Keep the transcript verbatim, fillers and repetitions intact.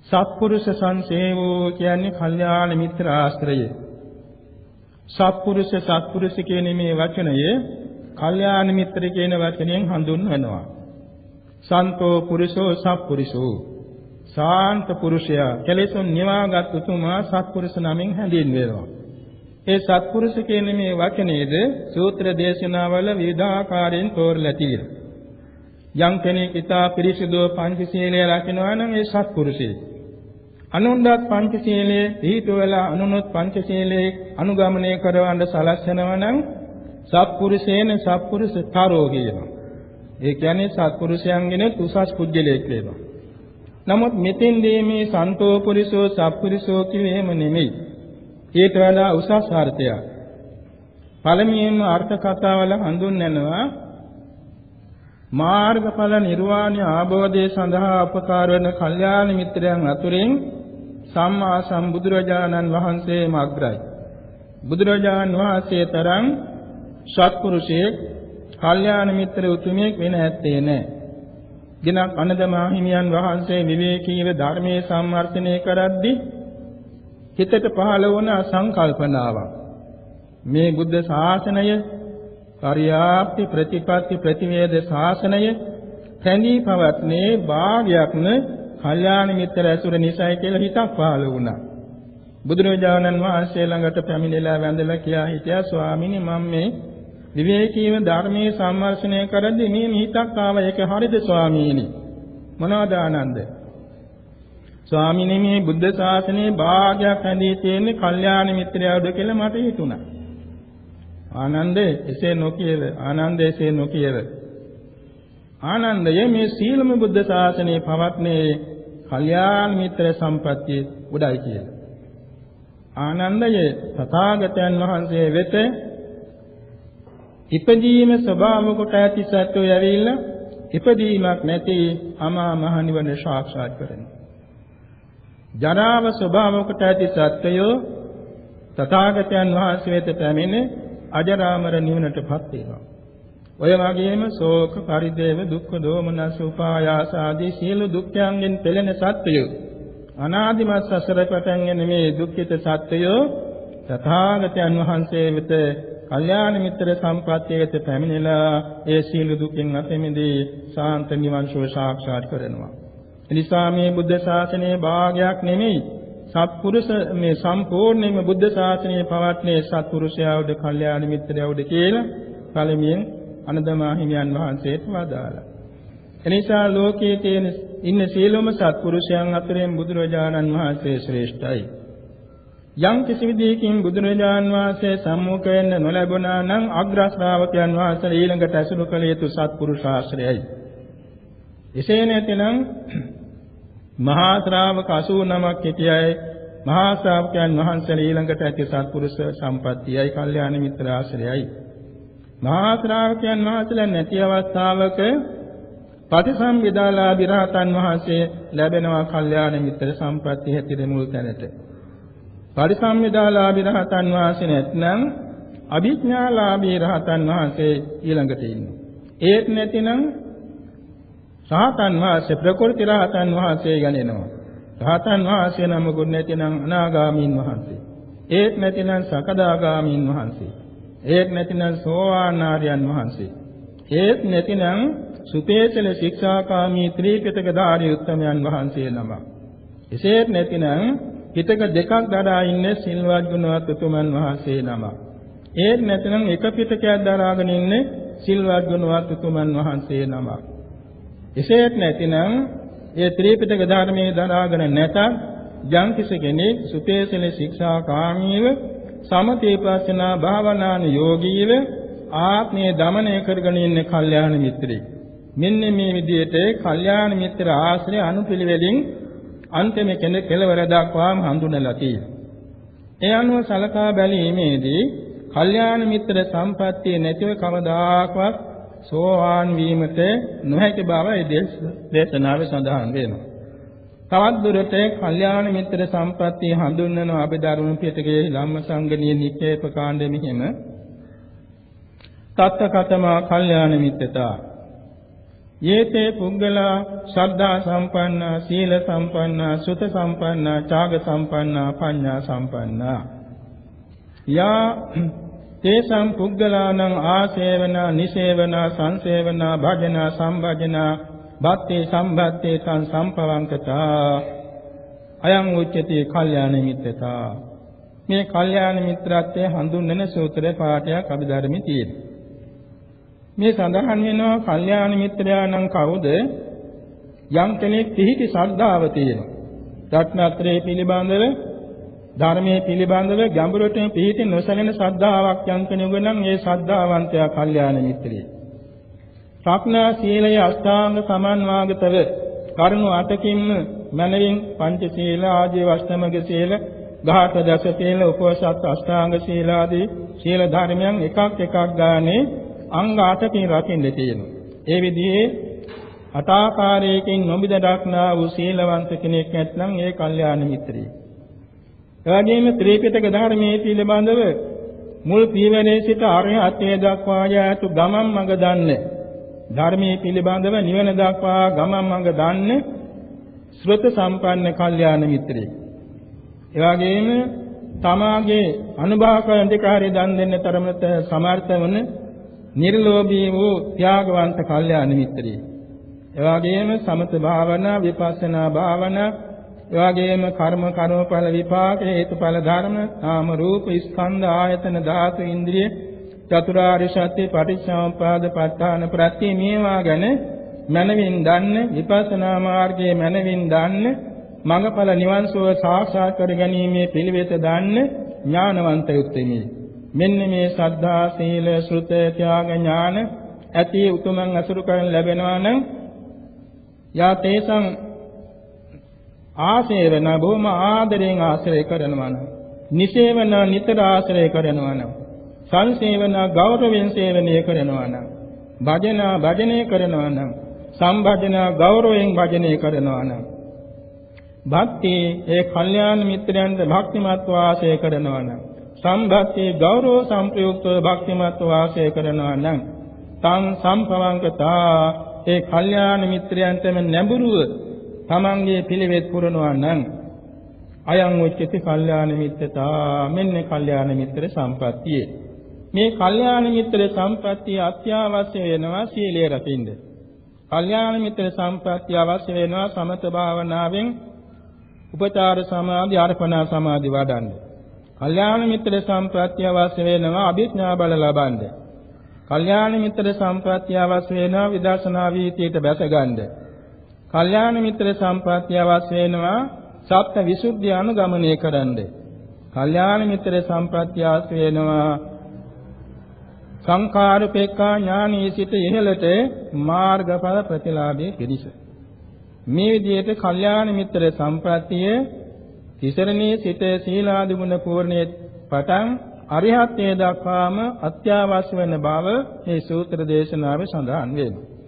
සත්පුරුෂ සංසේවෝ කියන්නේ කල්යාණ මිත්‍ර ආශ්‍රය. සත්පුරුෂ සත්පුරුෂ කියන මේ වචනය කල්යාණ මිත්‍ර කියන වචනයෙන් හඳුන්වනවා. සන්තෝ පුරුෂෝ සත්පුරුෂෝ. ශාන්ත පුරුෂයා කෙලෙසුන් නිවාගත් උතුමා සත්පුරුෂ නමින් හැඳින්වෙනවා. ඒ සත්පුරුෂ කියන මේ වචනේද සූත්‍ර දේශනාවල විවිධාකාරයෙන් තෝරලා තියෙනවා. යම් කෙනෙක් ඊතා පිරිසිදු පංචශීලය රකින්නවා නම් ඒ සත්පුරුෂයෙක්. අනුන්වත් පංචශීලයේ දීපවලා අනුනොත් පංචශීලයේ අනුගමනය කරවන්න සලස්වනවා නම් සත්පුරුෂේන සත්පුරුෂ තරෝ කියනවා. ඒ කියන්නේ සත්පුරුෂයන්ගෙන උසස් පුජ්‍යලයක් වෙනවා. නමුත් මෙතෙන්දී මේ සන්තෝ පුරිසෝ සත්පුරුෂෝ කියේම නෙමෙයි. ඊට වඩා උසස් අර්ථයක්. පළමුවෙන්ම අර්ථ කතාවල හඳුන්වනවා මාර්ගඵල නිර්වාණය ආબોධය සඳහා උපකාර වන කල්යාණ මිත්‍රයන් අතුරින් සම්මා සම්බුදුරජාණන් වහන්සේ මග්‍රයි. බුදුරජාණන් වහන්සේ තරම් සත්පුරුෂයෙක් කල්යාණ මිත්‍ර උතුමෙක් වෙන ඇත්තේ නැහැ. දිනක් අනදමා හිමියන් වහන්සේ විවේකීව ධර්මයේ සම්වර්ධනය කරද්දී හිතට පහළ වුණ සංකල්පනාවක්. මේ බුද්ධ ශාසනය පරියාප්ති ප්‍රතිපත්ති ප්‍රතිවේද ශාසනය කැඳී පවත්නේ භාගයක්ම කල්යාණ මිත්‍ර ඇසුර නිසයි කියලා හිතක් පහළ වුණා. බුදුරජාණන් වහන්සේ ළඟට පැමිණිලා වැඳලා කියා හිටියා ස්වාමීනි මම මේ විවේකීව ධර්මයේ සම්වර්ධනය කරද්දී මේ හිතක් ආවා ඒක හරිද ස්වාමීනි? මොනවද ආනන්ද? ස්වාමීනි මේ බුද්ධ ශාසනයේ භාගයක් ඇඳී තියෙන්නේ කල්යාණ මිත්‍රයවද කියලා මට හිතුණා. ආනන්දේ එසේ නොකියව ආනන්දේ එසේ නොකියව ආනන්දයේ මේ සීලම බුද්ධ ශාසනයේ පවත්නේ කල්යාණ මිත්‍ර සම්පත්තිය උඩයි කියලා. ආනන්දයේ තථාගතයන් වහන්සේ වෙත ඉපදීම ස්වභාව කොට ඇති සත්‍යය ඇවිල්ලා ඉපදීමක් නැති අමා මහ නිවන සාක්ෂාත් කරනවා. ජරාව ස්වභාව කොට ඇති සත්‍යය තථාගතයන් වහන්සේ වෙත පැමිණ අජරාමර නිවනටපත් වෙනවා. ඔය වගේම ශෝක පරිදේව දුක්ඛ දෝමනස උපායාස ආදී සියලු දුක්ඛයන්ගෙන් පෙළෙන සත්‍යය අනාදිමත් සසර පටන්ගෙන මේ දුක්ඛිත සත්‍යය තථාගතයන් වහන්සේ වෙත කල්යාණ මිත්‍ර සම්ප්‍රත්‍යයට පැමිණලා ඒ සියලු දුකින් අත මිදී ශාන්ත නිවන් සුව සාක්ෂාත් කරනවා. එනිසා මේ බුද්ධ ශාසනයේ භාගයක් නෙමෙයි සත්පුරුෂ මේ සම්පූර්ණයෙන්ම බුද්ධ ශාසනයේ පවත්නේ සත්පුරුෂයාවද කල්යාණ මිත්‍රයවද කියලා පළමුවෙන් අනදමා හිමියන් වහන්සේට වදාළා. එනිසා ලෝකයේ තියෙන ඉන්න සියලුම සත්පුරුෂයන් අතරින් බුදුරජාණන් වහන්සේ ශ්‍රේෂ්ඨයි. යම් කිසි විදිහකින් බුදුරජාණන් වහන්සේ සම්මුඛ වෙන්න නොලැබුණා නම් අග්‍ර ශ්‍රාවකයන් වහන්සේ ඊළඟට අසුරු කළ යුතු සත්පුරුෂ ආශ්‍රයයි. එසේ නැතිනම් මහා ශ්‍රාවක අසූනමක් සිටියයි මහා ශ්‍රාවකයන් වහන්සේ ඊළඟට ඇති සත්පුරුෂ සම්පත්තියයි කල්යාණ මිත්‍ර ආශ්‍රයයි. මහා ශ්‍රාවකයන් වහන්සේලා නැති අවස්ථාවක පටිසම්භිදාලාභී රහතන් වහන්සේ ලැබෙනවා කල්යාණ මිත්‍ර සම්පත්තිය හැටියට මුල් තැනට. පටිසම්භිදාලාභී රහතන් වහන්සේ නැත්නම් අභිඥාලාභී රහතන් වහන්සේ ඊළඟට ඉන්නවා. ඒත් නැතිනම් රහතන් වහන්සේ ප්‍රකෘති රහතන් වහන්සේ ගණනවා. රහතන් වහන්සේ නමකුත් නැතිනම් අනාගාමීන් වහන්සේ. ඒත් නැතිනම් සකදාගාමීන් වහන්සේ. ඒත් නැතිනම් සෝවාන් ආර්යයන් වහන්සේ. ඒත් නැතිනම් සුපේසල ශික්ෂාකාමී ත්‍රිපිටක ධාරී උත්තමයන් වහන්සේ නම. එසේත් නැතිනම් පිටක දෙකක් දරා ඉන්නේ සිල්වත් ගුණවත් උතුමන් වහන්සේ නම. ඒත් නැතිනම් එක පිටකයක් දරාගෙන ඉන්නේ සිල්වත් ගුණවත් උතුමන් වහන්සේ නම. එසේත් නැතිනම් ඒ ත්‍රිපිටක ධර්මයේ දරාගෙන නැතත් යම් කිසි කෙනෙක් සුපේසල ශික්ෂාකාමීව සමතේපස්සනා භාවනාන යෝගීව ආත්මය දමනය කරගෙන ඉන්න කල්යාණ මිත්‍රෙක්. මෙන්න මේ විදිහට කල්යාණ මිත්‍ර ආශ්‍රය අනුපිළිවෙලින් අන්තිම කෙනෙක් කෙලවර දක්වාම හඳුන්වලා තියෙනවා. ඒ අනුව සලකා බැලීමේදී කල්යාණ මිත්‍ර සම්පත්තිය නැතිව කවදාකවත් සෝවාන් වීමට නොහැකි බව ඒ දේශනාවේ සඳහන් වෙනවා. තවත් දුරට කල්යාණ මිත්‍ර සම්පත්තිය හඳුන්වන අභිධර්ම පිටකයේ ධම්මසංගණී නිකේප කාණ්ඩෙ මෙහිම තත්ත කතමා කල්යාණ මිත්‍රතා යේතේ පුද්ගලා ශ්‍රද්ධා සම්පන්න, සීල සම්පන්න, සුත සම්පන්න, ඡාග සම්පන්න, පඤ්ඤා සම්පන්න. යා තේසං පුද්ගලානං ආසේවන, නිසේවන, සංසේවන, භජන, සම්භජන, භක්ති සම්භක්ති තං සම්පවංකතා. අයං උච්චති කල්යාණ මිත්‍රතා. මේ කල්යාණ මිත්‍රත්වයේ හඳුන්වන සූත්‍ර පාඨයක් අභිධර්මයේ තියෙනවා. මේ සඳහන් වෙනවා කල්යාණ මිත්‍රයා නම් කවුද? යම් කෙනෙක් පිහිටි ශ්‍රද්ධාව තියෙනවා. රත්නත්‍රයේ පිළිබඳව, ධර්මයේ පිළිබඳව ගැඹුරට පිහිටි නොසැලෙන ශ්‍රද්ධාවක් යම් කෙනෙකුට නම් ඒ ශ්‍රද්ධාවන්තයා කල්යාණ මිත්‍රයෙක්. ප්‍රඥා සීලය අෂ්ටාංග සමන්වාගතව කරුණු අටකින්ම මනවින් පංච සීල ආදී අෂ්ටමක සීල, ඝාත දස සීල, උපෝසත් අෂ්ටාංග සීල ආදී සීල ධර්මයන් එකක් එකක් ගානේ අංග අටකින් රකින්න තියෙනවා. ඒ විදිහේ අටාකාරයකින් නොමිද දක්නා වූ සීලවන්ත කෙනෙක් නැත්නම් ඒ කල්යාණ මිත්‍රයෙක්. එවැගේම ත්‍රිපිටක ධර්මයේ පිළිබඳව මුල් පීවරේ සිට අරහත්ත්වයට දක්වා යාතු ගමන් මඟ දන්නේ, ධර්මයේ පිළිබඳව නිවන දක්වා ගමන් මඟ දන්නේ ශ්‍රත සම්පන්න කල්යාණ මිත්‍රයෙක්. එවැගේම තමාගේ අනුභව කරන්තිකාරී දන් දෙන්න තරමට සමර්ථ වන නිර්ලෝභී වූ ත්‍යාගවන්ත කල්යාණ මිත්‍රයෙක්. එවැගේම සමත භාවනා, විපස්සනා භාවනා, එවැගේම කර්ම කර්මඵල විපාක හේතුඵල ධර්ම, නාම රූප ස්කන්ධ ආයතන ධාතු ඉන්ද්‍රිය චතුරාර්ය සත්‍ය පටිච්චසමුප්පාද ප ဋ ාණ ප්‍රත්‍ය මේවා ගැන මනවින් දන්න, විපස්සනා මාර්ගයේ මනවින් දන්න, මඟඵල නිවන් සුව සාක්ෂාත් කර ගැනීමේ පිළිවෙත දන්න ඥානවන්ත යුක්තෙමි. මෙන්න මේ ශ්‍රද්ධා, සීල, ශ්‍රුත, ත්‍යාග ඥාන ඇති උතුමන් අසුරු කරන් ලැබෙනවා නම් යා තේසං ආසේවන, බොහොම ආදරයෙන් ආශ්‍රය කරනවා නම්, නිසේවන, නිතර ආශ්‍රය කරනවා නම්, සංසේවන, ගෞරවයෙන් සේවනය කරනවා නම්, භජන, භජනය කරනවා නම්, සම්භජන, ගෞරවයෙන් භජනය කරනවා නම්, භක්ති, ඒ කල්යාණ මිත්‍රයන්ට භක්තිමත් වාසය කරනවා නම්, සම්භක්ති, ගෞරව සම්ප්‍රයුක්තව භක්තිමත් වාසය කරනවා නම්, තං සම්පවංකතා, ඒ කල්යාණ මිත්‍රයන්ටම නැඹුරුව තමන්ගේ පිළිවෙත් පුරනවා නම්, අයං උච්චති කල්යාණ මිත්‍රතා. මෙන්න කල්යාණ මිත්‍ර සම්පත්තිය. මේ කල්යාණ මිත්‍ර සම්පත්තිය අත්‍යවශ්‍ය වෙනවා සීලය රකින්න. කල්යාණ මිත්‍ර සම්පත්තිය අවශ්‍ය වෙනවා සමත භාවනාවෙන් උපචාර සමාධි, අර්පණා සමාධි වඩන්න. කල්යාණ මිත්‍ර සම්ප්‍රත්‍ය අවශ්‍ය වෙනවා අභිඥා බල ලබන්න. කල්යාණ මිත්‍ර සම්ප්‍රත්‍ය අවශ්‍ය වෙනවා විදර්ශනා වීතියට බැස ගන්න. කල්යාණ මිත්‍ර සම්ප්‍රත්‍ය අවශ්‍ය වෙනවා සත්‍ය විසුද්ධිය අනුගමනය කරන්න. කල්යාණ මිත්‍ර සම්ප්‍රත්‍ය අවශ්‍ය වෙනවා සංඛාරුපේක්ඛා ඥානී සිට ඉහළට මාර්ගඵල ප්‍රතිලාභයේ පිණිස. මේ විදිහට කල්යාණ මිත්‍ර සම්ප්‍රත්‍ය තිසරණේ සිට සීලාදි ගුණ පූර්ණයේ පටන් අරිහත්ත්වයට දක්වාම අත්‍යවශ්‍ය වෙන බව මේ සූත්‍ර දේශනාවේ සඳහන් වෙනවා.